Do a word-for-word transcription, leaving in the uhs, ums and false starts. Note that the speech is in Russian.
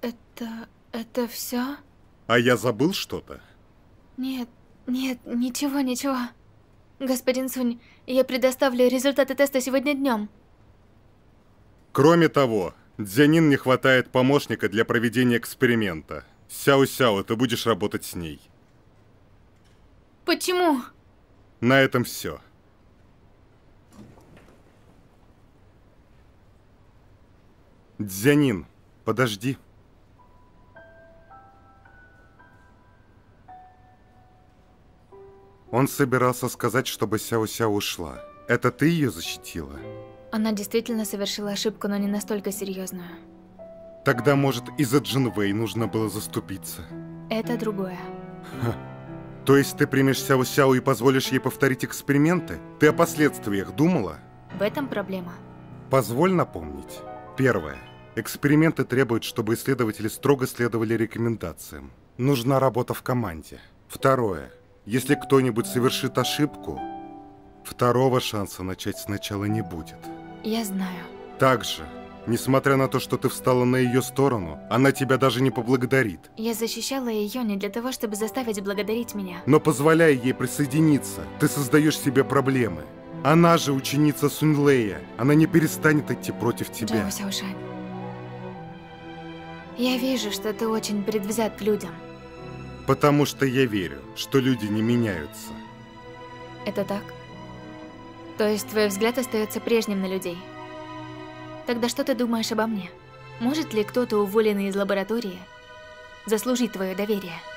Это... это все? А я забыл что-то? Нет, нет, ничего, ничего. Господин Сунь, я предоставлю результаты теста сегодня днем. Кроме того, Дзянин не хватает помощника для проведения эксперимента. Сяо-Сяо, ты будешь работать с ней. Почему? На этом все. Дзянин, подожди. Он собирался сказать, чтобы Сяо-Сяо ушла. Это ты ее защитила? Она действительно совершила ошибку, но не настолько серьезную. Тогда, может, из-за Джинвэй нужно было заступиться? Это другое. Ха. То есть ты примешь Сяо-Сяо и позволишь ей повторить эксперименты? Ты о последствиях думала? В этом проблема. Позволь напомнить. Первое. Эксперименты требуют, чтобы исследователи строго следовали рекомендациям. Нужна работа в команде. Второе. Если кто-нибудь совершит ошибку, второго шанса начать сначала не будет. Я знаю. Также, несмотря на то, что ты встала на ее сторону, она тебя даже не поблагодарит. Я защищала ее не для того, чтобы заставить благодарить меня. Но позволяя ей присоединиться, ты создаешь себе проблемы. Она же ученица Суньлэя. Она не перестанет идти против тебя. Джао Сяошань, я вижу, что ты очень предвзят к людям. Потому что я верю, что люди не меняются. Это так? То есть твой взгляд остается прежним на людей? Тогда что ты думаешь обо мне? Может ли кто-то, уволенный из лаборатории, заслужить твое доверие?